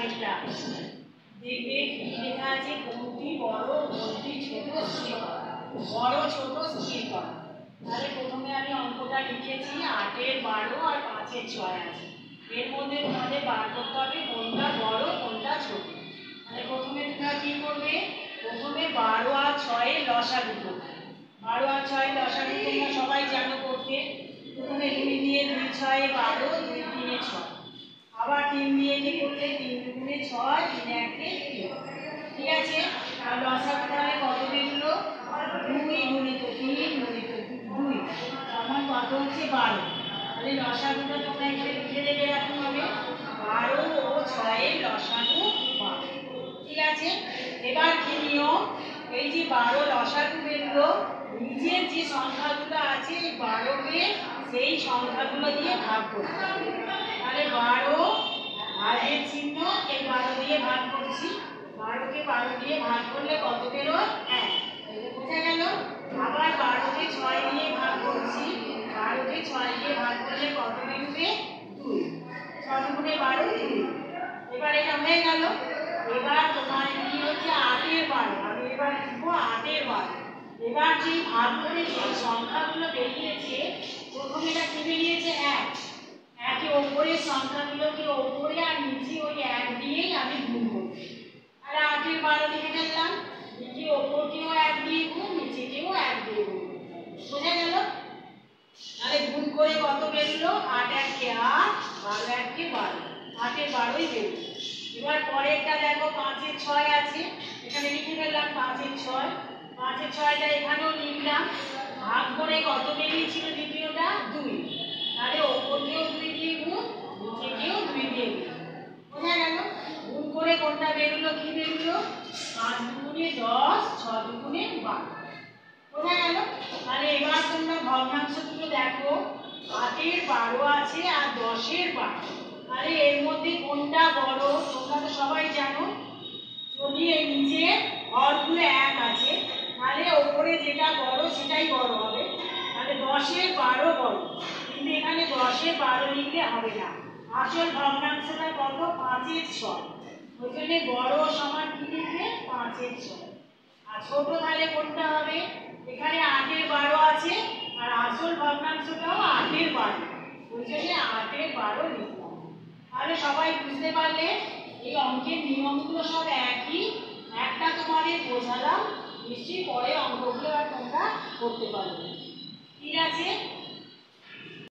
আগেরটা দেখবে কি লেখা আছে, কোনটি বড় কোনটি ছোট স্থির করা, বড় ছোট স্থির করা। তাহলে প্রথমে আমি অঙ্কটা লিখেছি 8-এর 12 আর 5-এর 6 আছে। এর মধ্যে তোমাদের বার করতে হবে কোনটা বড় কোনটা ছোট। তাহলে প্রথমে তোমরা কি করবে, প্রথমে 12 আর 6-এর লসাগু করবে। 12 আর 6-এর লসাগু তোমরা সবাই জানো করতে। প্রথমে 2 দিয়ে 2 6 12, 2 3 6, আবার 3 দিয়ে কি করলে 3 2 6, 3 1 3। ঠিক আছে, আর লসাগু তাহলে কত বেরোলো, 2 গুণিত 3 গুণিত 2 সমান কত হচ্ছে 12। তাহলে লসাগুটা তোমরা এখানে লিখে দেবে এরকম হবে 12 ও 6-এর লসাগু 12। ঠিক আছে, এবার কি নিয়ম, এই যে 12 লসাগু বেরোলো, নিচের যে সংখ্যাগুলো আছে এই 12কে সেই সংখ্যাগুলো দিয়ে ভাগ করতে হবে। তাহলে 12 ভাগের চিহ্ন, এই 12 দিয়ে ভাগ করছি, 12কে 12 দিয়ে ভাগ করলে কত বেরোয় 1, বোঝা গেল। আবার 12কে 6 দিয়ে ভাগ করছি, 12কে 6 দিয়ে ভাগ করলে কত বেরোবে 2, 6 গুণে 12 2। এবার এটা হয়ে গেল। এবার তোমার কি হচ্ছে 8-এর 12, আমি এবার লিখবো 8-এর 12। এবার যে ভাগ করে যে সংখ্যাগুলো বেরিয়েছে, প্রথমে এটা কি বেরিয়েছে 1, একে ওপরের সংখ্যাগুলোকে ওপরে আর নিচে ওই 1 দিয়েই আমি গুণ করব। আর 8-এর 12 লিখে ফেললাম, নিচে ওপরকেও 1 দিয়ে গুণ, নিচেকেও 1 দিয়ে গুণ, বোঝা গেল। তাহলে গুণ করে কত বেরোলো, 8 1 8, 12 1 12, 8-এর 12ই বেরোলো। এবার পরেরটা দেখো 5-এর 6 আছে, এখানে লিখে ফেললাম 5-এর 6, 5-এর 6টা এখানেও লিখলাম, ভাগ করে কত বেরিয়েছিল দ্বিতীয়টা 2, তাহলে ওপরকেও 2 দিয়ে গুণ, নিচেকেও 2 দিয়ে গুণ, বোঝা গেল। গুণ করে কোনটা বেরোলো, কি বেরোলো 5 দুগুণে 10, 6 দুগুণে 12, বোঝা গেল। তাহলে এবার তোমরা ভগ্নাংশগুলো দেখো, 8-এর 12 আছে আর 10-এর 12। তাহলে এর মধ্যে কোনটা বড়, তোমরা তো সবাই জানো, যদি এই নিচে হরগুলো 1 আছে তাহলে ওপরে যেটা বড় সেটাই বড় হবে। তাহলে 10-এর 12 বড়, কিন্তু এখানে 10-এর 12 লিখলে হবে না, আসল ভগ্নাংশটা কত 5-এর 6, ওই জন্য বড় সমান কি লিখবে 5-এর 6। আর ছোট তাহলে কোনটা হবে, এখানে 8-এর 12 আছে আর আসল ভগ্নাংশটাও 8-এর 12, ওই জন্য 8-এর 12 লিখলাম। তাহলে সবাই বুঝতে পারলে এই অঙ্কের নিয়মগুলো সব একই, একটা তোমাদের বোঝালাম, নিশ্চয়ই পরে অঙ্কগুলো আর তোমরা করতে পারবে। ঠিক আছে।